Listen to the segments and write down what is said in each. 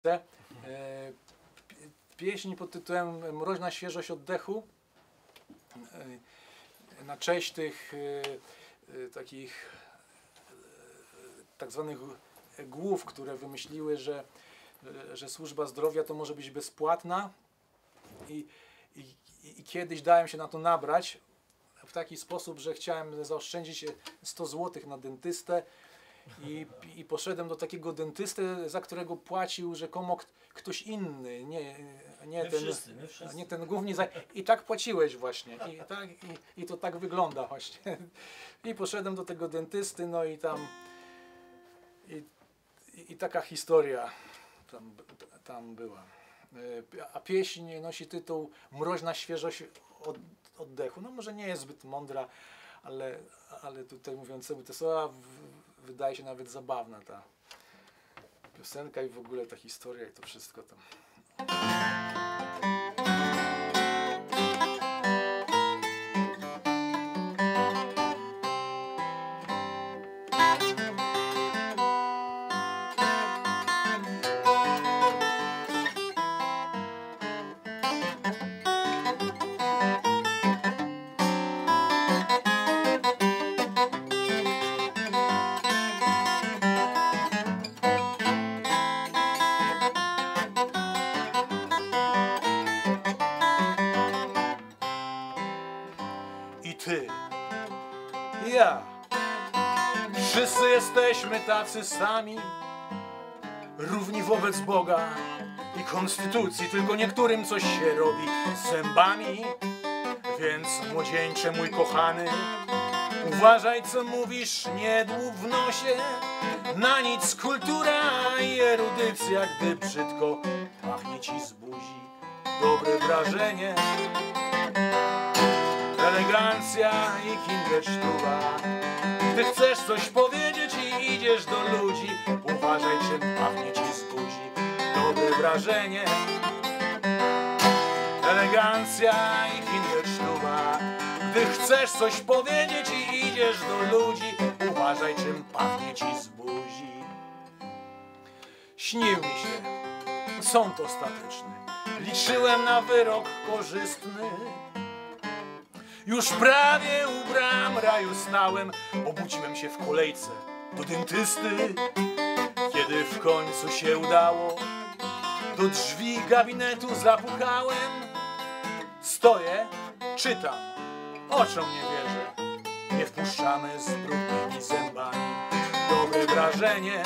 Pieśń pod tytułem Mroźna świeżość oddechu na cześć tych takich tak zwanych głów, które wymyśliły, że służba zdrowia to może być bezpłatna i kiedyś dałem się na to nabrać w taki sposób, że chciałem zaoszczędzić 100 zł na dentystę i poszedłem do takiego dentysty, za którego płacił rzekomo ktoś inny, nie ten główny. I tak płaciłeś właśnie. I to tak wygląda właśnie. I poszedłem do tego dentysty, no i tam i taka historia tam była. A pieśń nosi tytuł Mroźna świeżość oddechu. No może nie jest zbyt mądra, ale tutaj mówiąc sobie te słowa, wydaje się nawet zabawna ta piosenka i w ogóle ta historia i to wszystko tam. I ty, ja, wszyscy jesteśmy tacy sami, równi wobec Boga i konstytucji, tylko niektórym coś się robi zębami. Więc młodzieńcze mój kochany, uważaj co mówisz, nie dłub w nosie, na nic kultura i erudycja, gdy brzydko pachnie ci z buzi dobre wrażenie. Elegancja i kindersztuka. Gdy chcesz coś powiedzieć i idziesz do ludzi, uważaj czym pachnie ci z buzi dobre wrażenie. Elegancja i kindersztuka. Gdy chcesz coś powiedzieć i idziesz do ludzi, uważaj czym pachnie ci z buzi. Śnił mi się sąd ostateczny, liczyłem na wyrok korzystny. Już prawie u bram raju stałem, obudziłem się w kolejce do dentysty. Kiedy w końcu się udało, do drzwi gabinetu zapukałem. Stoję, czytam, oczom nie wierzę, nie wpuszczamy z brudnymi zębami. Dobre wrażenie,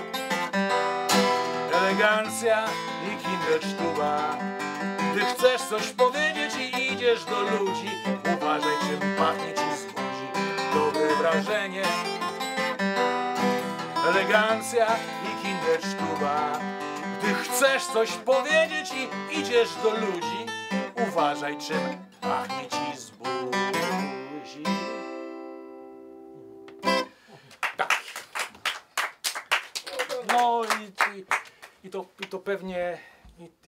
elegancja i kindersztuka. Gdy chcesz coś powiedzieć i idziesz do ludzi, uważaj czym pachnie ci z buzi dobre wrażenie. Elegancja i kindersztuka. Gdy chcesz coś powiedzieć i idziesz do ludzi, uważaj czym pachnie ci z buzi. Tak. No i to pewnie